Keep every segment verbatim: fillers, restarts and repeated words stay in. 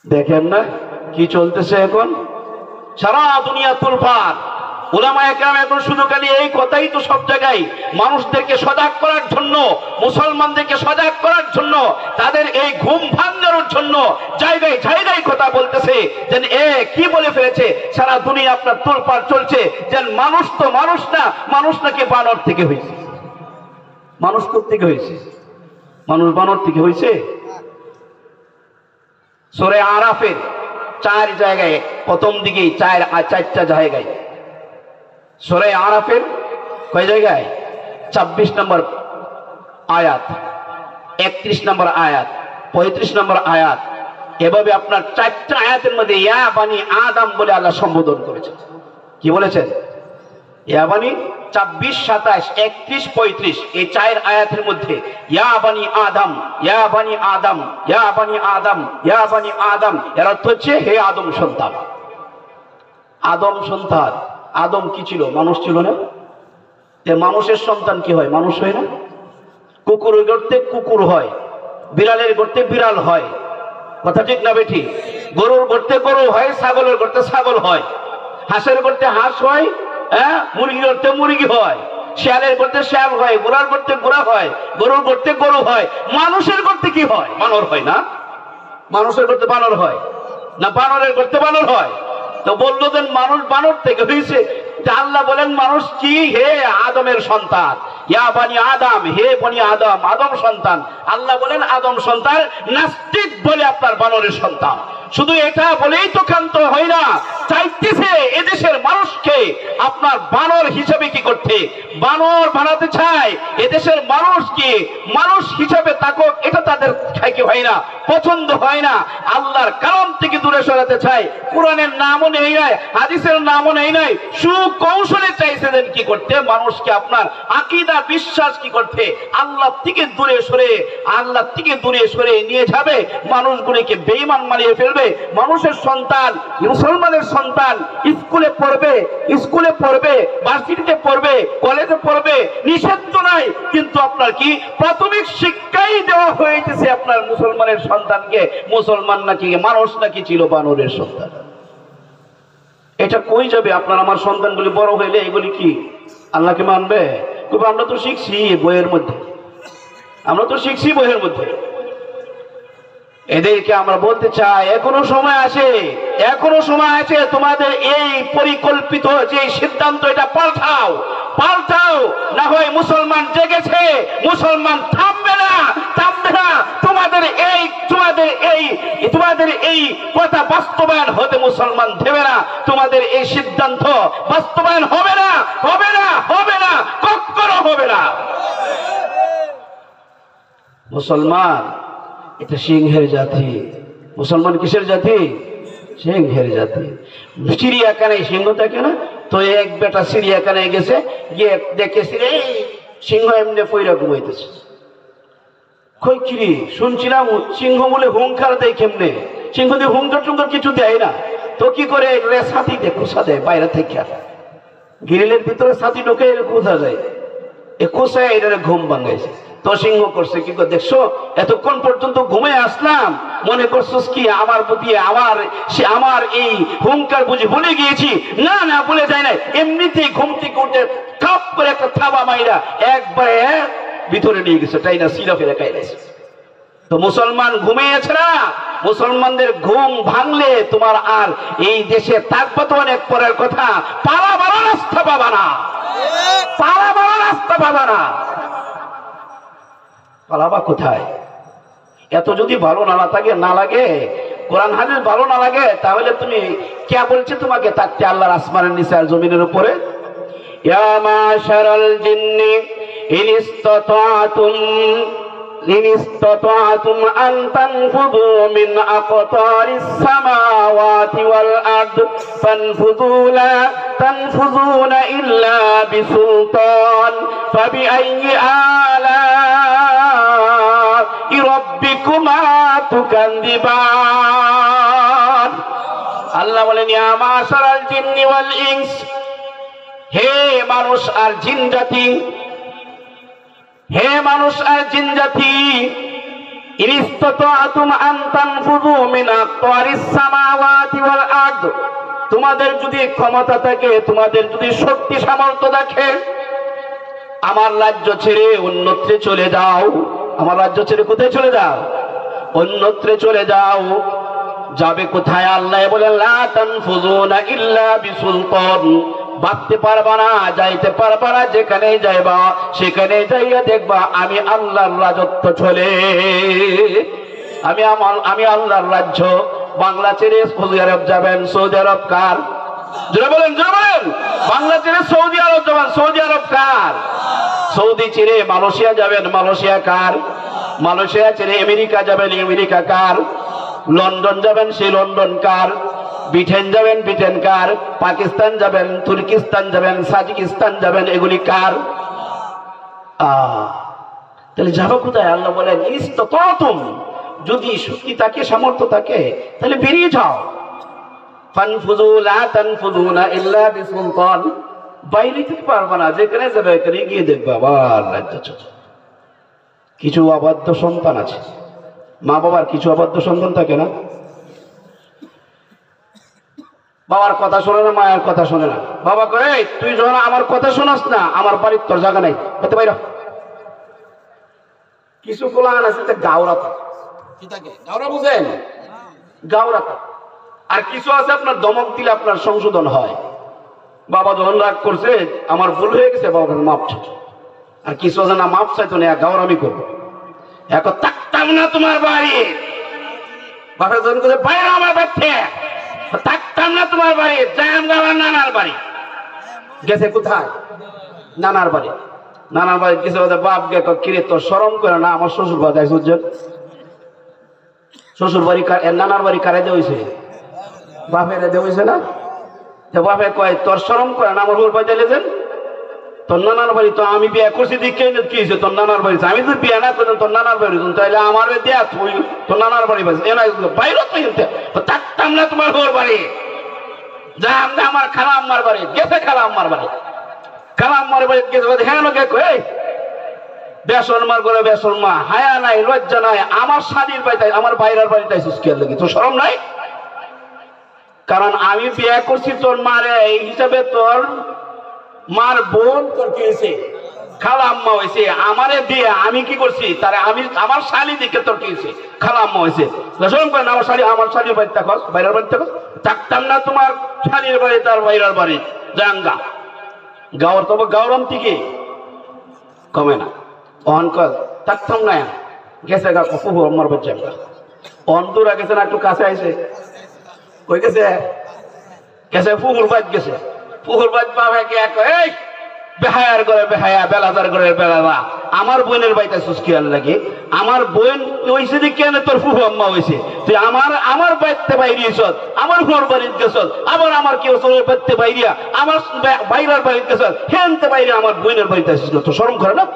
দেখেন না কি চলতেছে এখন, সারা দুনিয়া তোলপাড়। উলামায়ে কেরাম এখন শুধু খালি এই কথাই তো সব জায়গায় মানুষদেরকে সজাগ করার জন্য, মুসলমানদেরকে সজাগ করার জন্য, তাদের এই ঘুম ভাঙানোর জন্য জায়গায় জায়গায় কথা বলতেছে। যেন এ কি বলে ফেলেছে, সারা দুনিয়া আপনার তোলপাড় চলছে যেন মানুষ তো মানুষ না, মানুষ নাকি বানর থেকে হয়েছে। মানুষ থেকে হয়েছে? মানুষ বানর থেকে হয়েছে? সূরা আরাফের চার জায়গায়, প্রথম দিকেই চার চারটা জায়গায়, সূরা আরাফের কয় জায়গায়? ছাব্বিশ নম্বর আয়াত, একত্রিশ নম্বর আয়াত, পঁয়ত্রিশ নম্বর আয়াত, এভাবে আপনার চারটা আয়াতের মধ্যে ইয়া বানি আদম বলে আল্লাহ সম্বোধন করেছেন। কি বলেছেন? ইয়া বানি, ছাব্বিশ, সাতাশ, একত্রিশ, পঁয়ত্রিশ, এই চার আয়াতের মধ্যে ইয়া বানি আদম, ইয়া বানি আদম, ইয়া বানি আদম, ইয়া বানি আদম, এর অর্থ হচ্ছে হে আদম সন্তান। আদম সন্তান, আদম কি ছিল? মানুষ ছিল না? মানুষের সন্তান কি হয়? মানুষ হয় না? কুকুরের গর্তে কুকুর হয়, বিড়ালের গর্তে বিড়াল হয়, কথা ঠিক না বেঠি? গরুর গর্তে গরু হয়, ছাগলের গর্তে ছাগল হয়, হাঁসের গর্তে হাঁস হয়, হ্যাঁ, মুরগির গর্তে মুরগি হয়, শিয়ালের গর্তে শিয়াল হয়, ঘোড়ার গর্তে ঘোড়া হয়, গরুর গর্তে গরু হয়। মানুষের গর্তে কি হয়? বানর হয় না? মানুষের গর্তে বানর হয় না? বানরের গর্তে বানর হয়। তো বললো যে মানুষ বানর থেকে হয়েছে। আল্লাহ বলেন মানুষ কি? হে আদমের সন্তান, ইয়া বানি আদম, হে বনি আদম, আদম সন্তান। আল্লাহ বলেন আদম সন্তান, নাস্তিক বলে আপনার বানরের সন্তান। শুধু এটা বলেই তো ক্ষান্ত হয় না, চাইতেছে এদেশের মানুষকে আপনার বানর হিসেবে কি করতে, বানর বানাতে চায়। এদেশের মানুষকে মানুষ হিসেবে তাকক, এটা তাদের খাইকে হয় না, পছন্দ হয় না। আল্লাহর কালাম থেকে দূরে সরাতে চায়। কোরআনের নামও নেই নাই, হাদিসের নামও নেই নাই, সুকৌশলে চাইছিলেন কি করতে, মানুষকে আপনার আকীদা বিশ্বাস কি করতে, আল্লাহ থেকে দূরে সরে, আল্লাহ থেকে দূরে সরে নিয়ে যাবে, মানুষগুলিকে বেঈমান বানিয়ে ফেলবে। মানুষের সন্তান, মুসলমানের সন্তান স্কুলে পড়বে, স্কুলে পড়বে, ভার্সিটিতে পড়বে, কলেজে পড়বে, নিষেধ তো নাই, কিন্তু আপনার কি প্রাথমিক শিক্ষাই দেওয়া হয়েছে আপনার মুসলমানের সন্তানকে। মুসলমান নাকি মানুষ নাকি ছিল বানরের সন্তান। এটা কই যাবে? আপনার আমার সন্তানগুলি বড় হইলে এগুলি কি আল্লাহকে মানবে? তবে আমরা তো শিখছি বইয়ের মধ্যে, আমরা তো শিখছি বইয়ের মধ্যে। এদেরকে আমরা বলতে চাই এখনো সময় আছে, এখনো সময় আছে। তোমাদের এই পরিকল্পিত যে সিদ্ধান্ত, এটা পাল্টাও, পাল্টাও। না হয় মুসলমান জেগেছে, মুসলমান থামবে না, থামবে না। তোমাদের এই তোমাদের এই তোমাদের এই কথা বাস্তবায়ন হতে মুসলমান দেবে না। তোমাদের এই সিদ্ধান্ত বাস্তবায়ন হবে না, হবে না, হবে না, কখনো হবে না। মুসলমান এটা সিংহের জাতি। মুসলমান কিসের জাতি? সিংহের জাতি। চিড়িয়াখানায় সিংহ থাকে না? তো এক বেটা চিড়িয়াখানায় গেছে, গিয়ে দেখেছি রে সিংহ এমনি পয়রা ঘুমাইতেছে। কই কিরি, শুনছিলাম সিংহ বলে হুঙ্কার দেয় কেমনে? সিংহ দিয়ে হুঙ্কার টুঙ্কার কিছু দেয় না। তো কি করে ছাতি দিয়ে খোসা দেয় বাইরে থেকে, গ্রিলের ভিতরে ছাতি ঢোকে খোঁজা যায়, এ খোসায় এটা ঘুম ভাঙাইছে। তো সিংহ করছে কি, দেখছো এতক্ষণ পর্যন্ত ঘুমে আসলাম, মনে করছস কি আমার প্রতি আমার সে আমার এই হুঙ্কার বুঝি ভুলে গিয়েছি? না না, ভুলে যায় না। এমনিতেই ঘুম থেকে উঠে কাপ করে একটা থাবা মাইরা একবারে ভিতরে নিয়ে গেছে, তাই না, সিরা ফেলে খাইছে। তো মুসলমান ঘুমিয়েছে না? মুসলমানদের ঘুম ভাঙলে তোমার আর এই দেশে থাকবা তো অনেক পরের কথা, পালা বাড়া রাস্তা পাবা না, পালা বাড়া রাস্তা পাবা না। পালাবা কোথায়? এত যদি ভালো না লাগে না লাগে কোরআন হাদিস ভালো না লাগে, তাহলে তুমি কে বলছে তোমাকে থাকতে আল্লাহর আসমানের নিচে আর জমিনের উপরে? ইয়া মাশারাল জিন্নি ইন ইসতাতাতুম ইন ইসতাতাতুম আন তানফুযু মিন আকতারিস সামাওয়াতি ওয়াল আরদ ফানফুযু লা তানফুযুনা ইল্লা বিসুলতান ফাবিআইয়ি আলা রাব্বিকুমা তুকাযিবান। আল্লাহ বলেন ইয়া মাশারাল জিন্নি ওয়াল ইনস, হে মানুষ আর জিন জাতি, হে মানুষ আর জিন জাতি, ইনিস্তাতাতুম আন তানফুযু মিন আকতারিস সামাওয়াতি ওয়াল আরদ, তোমাদের যদি ক্ষমতা থাকে, তোমাদের যদি শক্তি সামর্থ্য থাকে, আমার রাজ্য ছেড়ে অন্যত্রে চলে যাও। আমার রাজ্য ছেড়ে কোথায় চলে যাও? অন্যত্রে চলে যাও। যাবে কোথায়? আল্লাহ বলেন লা তানফুযুনা ইল্লা বিসুলতান, বাঁচতে পারবা না, যাইতে পারবা না, যেখানে যাইবা সেখানে যাইয়া দেখবা আমি আল্লাহর রাজত্ব চলে। আমি আমার আমি আল্লাহর রাজ্য। বাংলা ছেড়ে সৌদি আরব যাবেন, সৌদি আরব কার? জোরে বলেন, জোরে বলেন। বাংলা ছেড়ে সৌদি আরব যাবেন, সৌদি আরব কার? সৌদি ছেড়ে মালয়েশিয়া যাবেন, মালয়েশিয়া কার? মালয়েশিয়া ছেড়ে আমেরিকা যাবেন, আমেরিকা কার? লন্ডন যাবেন, সেই লন্ডন কার? ব্রিটেন যাবেন, ব্রিটেন কার? পাকিস্তান যাবেন, তুর্কিস্তান যাবেন, সাজিকিস্তান যাবেন, এগুলি কার? আহ তাহলে যাবো কোথায়? আল্লাহ বলেন ইস্তাতাতুম, যদি শক্তি থাকে, সামর্থ্য থাকে, তাহলে বেরিয়ে যাও। ফানফুযু লা তানফুযুনা ইল্লা বিসুলতান, বাইরে থেকে পারবা না, যেখানে যাবে এখানে গিয়ে দেখবে আবার রাজ্য চলে। কিছু অবাধ্য সন্তান আছে, মা বাবার কিছু অবাধ্য সন্তান থাকে না, বাবার কথা শোনে না, মায়ের কথা শোনে না। বাবা কয়ে তুই যখন আমার কথা শোনাস না, আমার বাড়ির তোর জায়গা নাই, হতে পারো। কিছু কোলান আছে গাওরা থাকে, কি থাকে? গাওরা বুঝেন? গাওরা থাকে। আর কিছু আছে আপনার দমক দিলে আপনার সংশোধন হয়। বাবা যখন রাগ করছে, আমার ভুল হয়ে গেছে, বাবা মাপ চাই। আর কিছু আছে না, মাপ চাইতো না, গাওরামি করবো। এখন থাকতাম না তোমার বাড়ি, বাপের যখন করছে বাইরে আমার বাড়িতে থাকতাম না তোমার বাড়ি, যাই আমার নানার বাড়ি। গেছে কোথায়? নানার বাড়ি। নানার বাড়ি গেছে, বাপ গে কিরে তোর শরম করে না, আমার শ্বশুর বাড়ি যাইছ। শ্বশুর বাড়ি নানার বাড়ি কারে দেওয়াইছে? বাপের দেওয়াইছে না? বাপে কয় তোর শরম করে না, আমার বাড়ি চাইলেছেন তোর নানার বাড়ি। তো আমি বিয়ে করছি দিকে কি হয়েছে? তোর নানার বাড়ি। আমি তো বিয়ে না করতাম তোর নানার বাড়ি, তাইলে আমার দেয়া তুই তোর নানার বাড়ি বাইরে তো থাকতাম না তোমার ঘর বাড়ি, যা আমরা আমার খালা আম্মার বাড়ি। গেছে খালা আম্মার বাড়ি, খালা আম্মার বাড়ি গেছে। হ্যাঁ লোকে কই বেসন মার করে বেসন মা, হায়া নাই, লজ্জা নাই, আমার শাড়ির বাড়িতে আমার বাইরের বাড়িতে সুস্কিয়ার লেগে তোর শরম নাই? কারণ আমি বিয়ে করছি তোর মারে, এই হিসাবে তোর মার বোন তোর কি হয়েছে? খালা আম্মা হয়েছে। আমারে দিয়ে আমি কি করছি? তারে আমি আমার শালি দিকে তোর কি হয়েছে? খালা আম্মা হয়েছে। শরম করেন আমার শালি, আমার শালির বাড়িতে থাকস, বাইরের বাড়িতে থাকস। থাকতাম না তোমার শালির বাড়ি, তার বাইরের বাড়ি জাঙ্গা গাওয়ার। তবে গাওরাম থেকে কমে না অহন কর থাকতাম না। গেছে গা কপু আমার বাচ্চা অন্তরা গেছে না, একটু কাছে আইছে, কই গেছে? গেছে পুকুর বাদ গেছে। পুকুর বাদ পাবে কি এক এই বেহায়ার করে বেহায়া, বেলাদার করে বেলাদা, আমার বোনের বাড়িতে সুস্কিয়ার লাগে। আমার বোন হয়েছে যে কেন তোর ফুফু আম্মা হয়েছে? তুই আমার আমার বাড়িতে বাইরিয়েছ, আমার ঘর বাড়িতে গেছ, আবার আমার কেউ চোরের বাড়িতে বাইরিয়া আমার বাইরের বাড়িতে গেছ, হেনতে বাইরে আমার বোনের বাড়িতে আসিস, তো শরম করে না?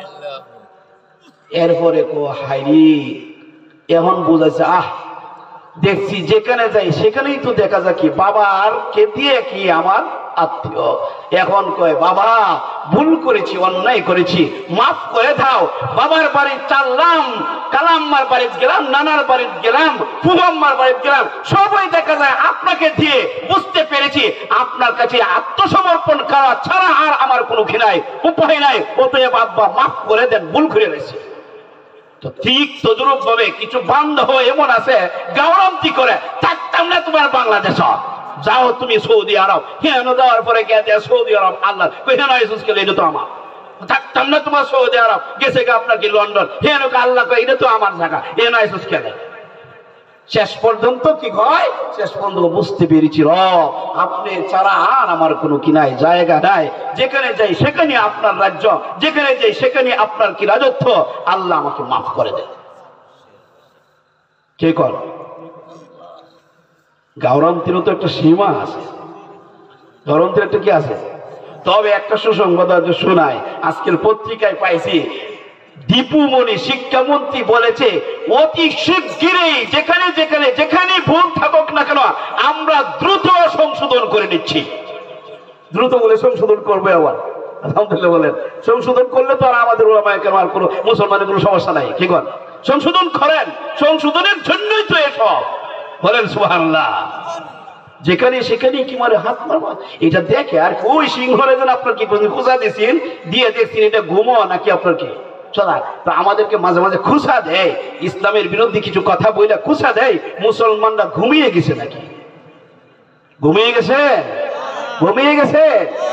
এরপরে কো হাইরি এখন বুঝাইছে, আহ দেখছি যেখানে যাই সেখানেই তো দেখা যায় কি বাবার কে দিয়ে কি আমার আত্মীয়। এখন কয় বাবা ভুল করেছি, অন্যায় করেছি, মাফ করে দাও। বাবার বাড়ি চাললাম, কালাম্মার বাড়িতে গেলাম, নানার বাড়িতে গেলাম, ফুফাম্মার বাড়িতে গেলাম, সবাই দেখা যায় আপনাকে দিয়ে বুঝতে পেরেছি আপনার কাছে আত্মসমর্পণ করা ছাড়া আর আমার কোনো ঘৃণাই উপায় নাই। অতএব আব্বা মাফ করে দেন, ভুল করে রয়েছে। তো ঠিক তদরূপ ভাবে কিছু বান্ধব এমন আছে গাওরামতি করে থাকতাম না তোমার বাংলাদেশ, যাও তুমি সৌদি আরব। হেন যাওয়ার পরে গিয়ে সৌদি আরব আল্লাহ এটা তো আমার, থাকতাম না তোমার সৌদি আরব। গেছে আপনার কি লন্ডন, হেন আল্লাহ এটা তো আমার জায়গা, এ নয় খেলে। শেষ পর্যন্ত কি হয়? শেষ পর্যন্ত বুঝতে পেরেছি আপনি ছাড়া আর আমার কোনো কি নাই, জায়গা নাই। যেখানে যাই সেখানে আপনার রাজ্য, যেখানে যাই সেখানে আপনার কি রাজত্ব। আল্লাহ আমাকে মাফ করে দেন। কে কর গাওরামতিরও তো একটা সীমা আছে, গাওরামতির একটা কি আছে। তবে একটা সুসংবাদ শোনায়, আজকের পত্রিকায় পাইছি দীপুমণি শিক্ষামন্ত্রী বলেছে অতি শিগগিরই যেখানে যেখানে যেখানে ভুল থাকুক না কেন আমরা দ্রুত সংশোধন করে নিচ্ছি। দ্রুত বলে সংশোধন করবে আবার, আলহামদুলিল্লাহ বলেন। সংশোধন করলে তো আর আমাদের ওলামায়ে কেরাম আর কোনো মুসলমানের কোনো সমস্যা নাই। কি কর সংশোধন করেন, সংশোধনের জন্যই তো এসব। বলেন সুবহানাল্লাহ। যেখানে সেখানে কি মারে হাত মারবা, এটা দেখে আর ওই সিংহরে যেন আপনার কি খুঁজা দিয়েছেন, দিয়ে দেখছেন এটা ঘুমো নাকি আপনার কি চলা। তো আমাদেরকে মাঝে মাঝে খুশা দেয়, ইসলামের বিরুদ্ধে কিছু কথা বইলা খুশা দেয়, মুসলমানরা ঘুমিয়ে গেছে নাকি? ঘুমিয়ে গেছে? ঘুমিয়ে গেছে?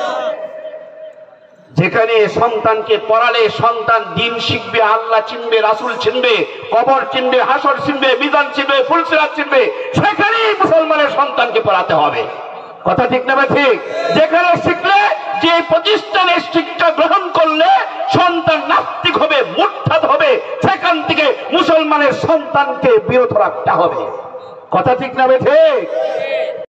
যেখানে সন্তানকে পড়ালে সন্তান দিন শিখবে, আল্লাহ চিনবে, রাসূল চিনবে, কবর চিনবে, হাসর চিনবে, মিজান চিনবে, ফুলসিরাত চিনবে, সেখানেই মুসলমানের সন্তানকে পড়াতে হবে। কথা ঠিক না ঠিক? যেখানে শিখলে, যে প্রতিষ্ঠানে শিক্ষা গ্রহণ করলে সন্তান নাস্তিক হবে, মুরতাদ হবে, সেখান থেকে মুসলমানের সন্তানকে বিরত রাখতে হবে। কথা ঠিক না ঠিক?